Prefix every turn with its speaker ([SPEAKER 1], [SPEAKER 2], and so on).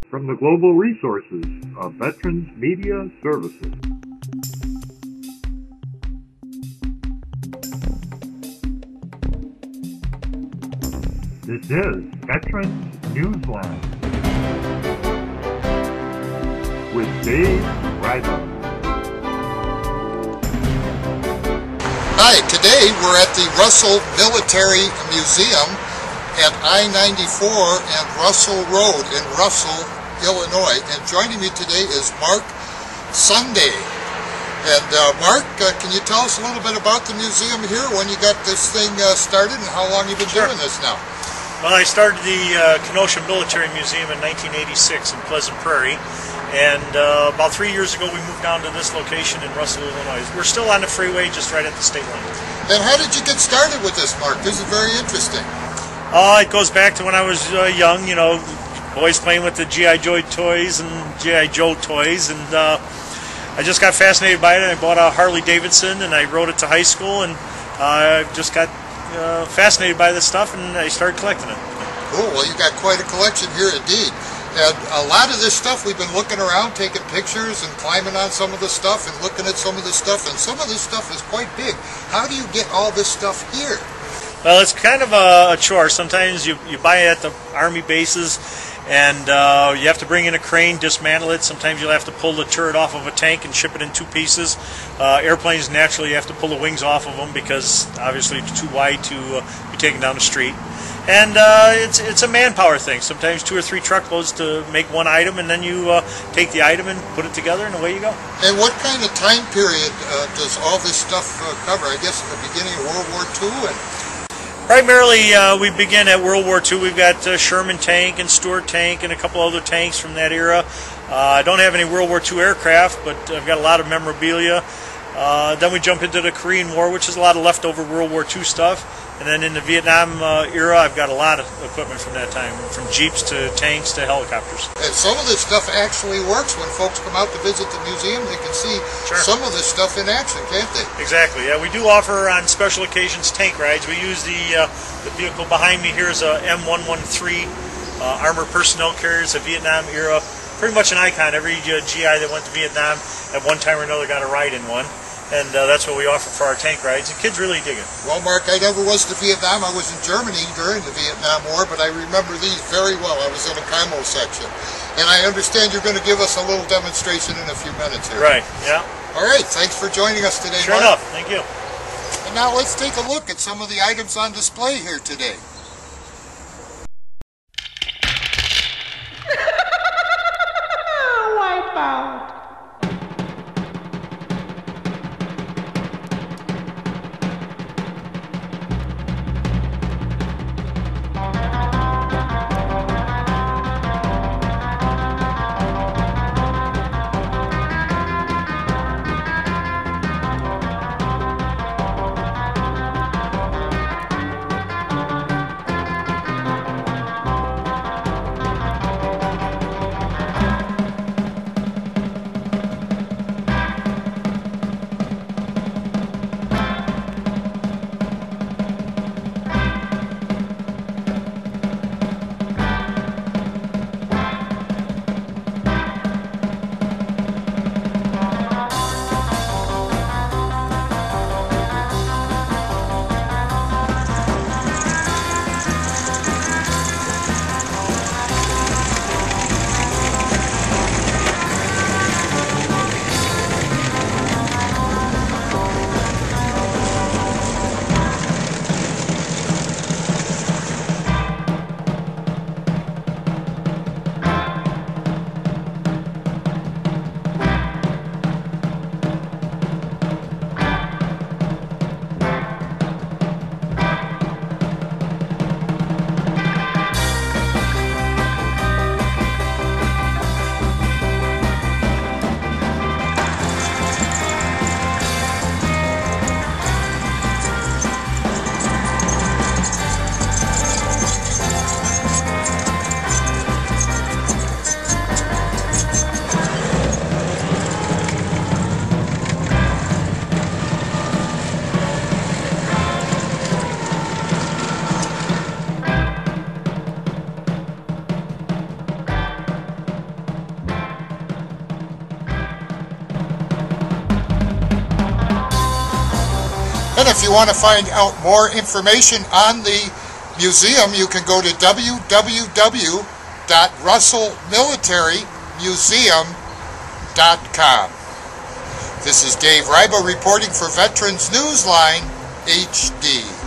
[SPEAKER 1] from the global resources of Veterans Media Services. This is Veterans Newsline with Dave Ryder.
[SPEAKER 2] Hi, today we're at the Russell Military Museum at I-94 and Russell Road in Russell, Illinois. And joining me today is Mark Sunday. And Mark, can you tell us a little bit about the museum here, when you got this thing started and how long you've been doing this now?
[SPEAKER 3] Well, I started the Kenosha Military Museum in 1986 in Pleasant Prairie. And about 3 years ago, we moved down to this location in Russell, Illinois. We're still on the freeway, just right at the state line.
[SPEAKER 2] And how did you get started with this, Mark? This is very interesting.
[SPEAKER 3] It goes back to when I was young, you know, boys playing with the G.I. Joe toys and G.I. Joe toys. And I just got fascinated by it. I bought a Harley Davidson, and I rode it to high school. And I just got fascinated by this stuff, and I started collecting it.
[SPEAKER 2] Cool. Well, you got quite a collection here indeed. And a lot of this stuff, we've been looking around, taking pictures and climbing on some of the stuff and looking at some of the stuff, and some of this stuff is quite big. How do you get all this stuff here?
[SPEAKER 3] Well, it's kind of a chore. Sometimes you buy it at the Army bases, and you have to bring in a crane, dismantle it. Sometimes you'll have to pull the turret off of a tank and ship it in two pieces. Airplanes, naturally, you have to pull the wings off of them because obviously it's too wide to be taken down the street. And it's a manpower thing. Sometimes 2 or 3 truckloads to make one item, and then you take the item and put it together, and away you go.
[SPEAKER 2] And what kind of time period does all this stuff cover? I guess at the beginning of World War II?
[SPEAKER 3] Primarily, we begin at World War II. We've got Sherman tank and Stuart tank and a couple other tanks from that era. I don't have any World War II aircraft, but I've got a lot of memorabilia. Then we jump into the Korean War, which is a lot of leftover World War II stuff. And then in the Vietnam era, I've got a lot of equipment from that time, from Jeeps to tanks to helicopters.
[SPEAKER 2] And some of this stuff actually works. When folks come out to visit the museum, they can see some of this stuff in action, can't they?
[SPEAKER 3] Exactly. Yeah, we do offer on special occasions tank rides. We use the vehicle behind me here is a M113 armored personnel carrier. It's a Vietnam era, pretty much an icon. Every GI that went to Vietnam at one time or another got a ride in one. And that's what we offer for our tank rides, and kids really dig it.
[SPEAKER 2] Well, Mark, I never was to Vietnam. I was in Germany during the Vietnam War, but I remember these very well. I was in a camo section. And I understand you're going to give us a little demonstration in a few minutes here.
[SPEAKER 3] Right, yeah.
[SPEAKER 2] All right, thanks for joining us today,
[SPEAKER 3] Sure
[SPEAKER 2] Mark.
[SPEAKER 3] enough, thank you.
[SPEAKER 2] And now let's take a look at some of the items on display here today.
[SPEAKER 4] Wipeout.
[SPEAKER 2] if you want to find out more information on the museum, you can go to www.russellmilitarymuseum.com. This is Dave Ryba reporting for Veterans Newsline HD.